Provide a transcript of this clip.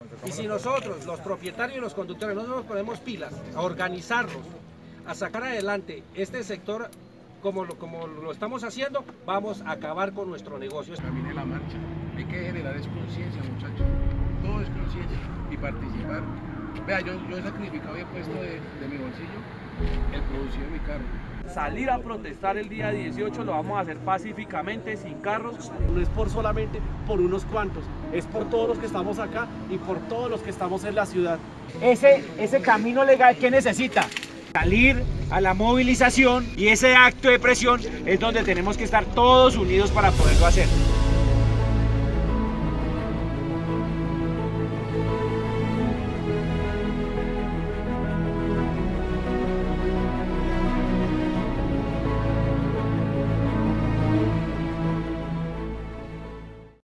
Y si nosotros, los propietarios y los conductores, no nos ponemos pilas a organizarnos, a sacar adelante este sector como lo estamos haciendo, vamos a acabar con nuestro negocio. Camine la marcha, hay que generar conciencia, muchachos, todo es conciencia y participar. Vea, yo he sacrificado y he puesto de mi bolsillo el producir mi carro. Salir a protestar el día 18 lo vamos a hacer pacíficamente, sin carros. No es solamente por unos cuantos, es por todos los que estamos acá y por todos los que estamos en la ciudad. Ese camino legal que necesita salir a la movilización, y ese acto de presión es donde tenemos que estar todos unidos para poderlo hacer.